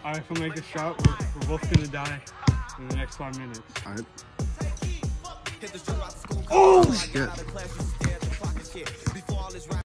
Alright, if I make a shot, we're both gonna die in the next 5 minutes. Alright. Oh shit.